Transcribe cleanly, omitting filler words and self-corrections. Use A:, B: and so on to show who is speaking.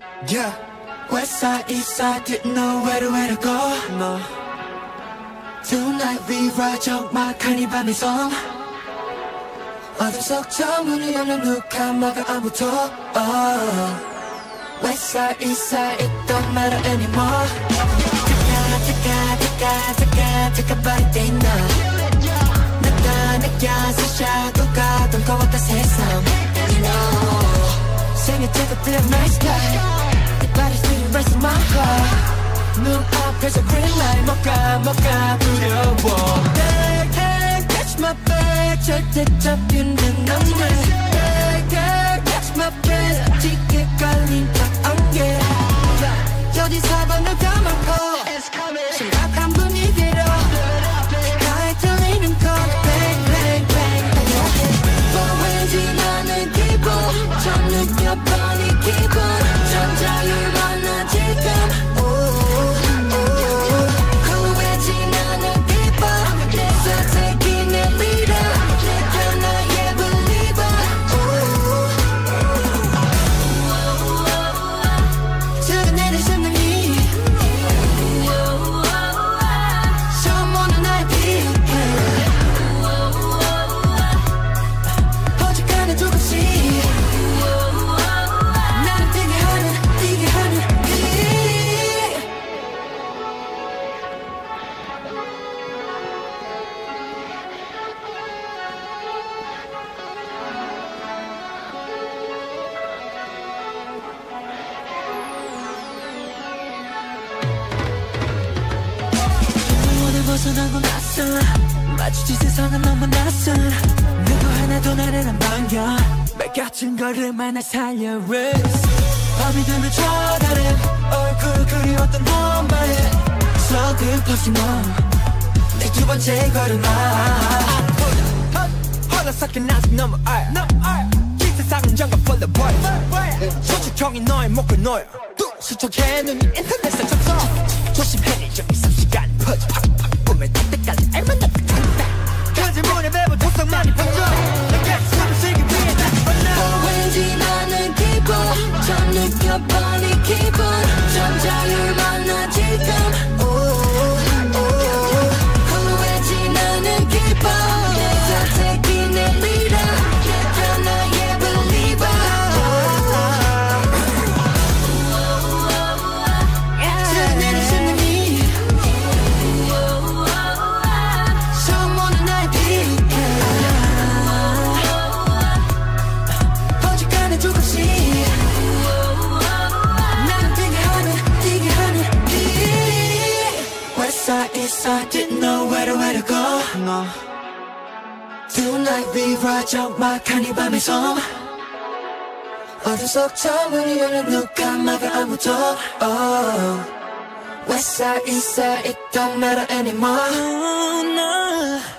A: Yeah. West side, east side, didn't know where to go. No. Tonight we ride out my 카니발의 섬. 어둠 속 창문을 열려 누가 막아 아무도. West side, east side, it don't matter anymore. taka body day night. 내가 느껴서 샤고 가던 거왔다 세상. You know. 생일 때부터 nice guy. Your body's feeling right in my heart. 눈 앞에서 green light 뭐가 두려워. Hey, hey, catch my back. 절대 잡히는 안돼. Hey, hey, catch my back. 짙게 깔린 딱 안개. 어디서 널 감아고 심각한 분위기로 가에 들리는 건 bang bang bang. 보이지 않는 기분 좀 느껴버린 기분 전 자유를 만나 지금. 벗어나고 났어. 마주친 세상은 너무 낯선. 누구 하나도 나를 안 반겨. 매겨진 걸음 하나 살려 race. 밤이 되면 저다른 얼굴 그리웠던 너만의 서글퍼진 넌내 두 번째 걸음아. 홀로서긴 아직 너무 알. 긴 세상은 정말 full of boy. 소축형이 너의 목을 놓여. 수척해 눈이 인터넷에 접속. 조심해 저기 3시간 퍼져. 꿈에 닿을 때까지 알만 나쁘게 가지 문에 매번 독성만이 번져. 내게 숨을 쉬기 위해 다시 만나. 보이지 않는 기분 좀 느껴버린 기분 전 자유를 만나 지금. 후회지 않는 기분 내 선택이 내 리더 내가 나의 believer. 내내 심장이 소문은 날 비웃게. 어지간해 조금씩 나는 뛰게 하는 West side, east side, didn't know where to go. No. Tonight we ride out my 카니발의 섬. 어둠 속 창문이 열려 누가 막아 아무도. West side, east side, it don't matter anymore. No.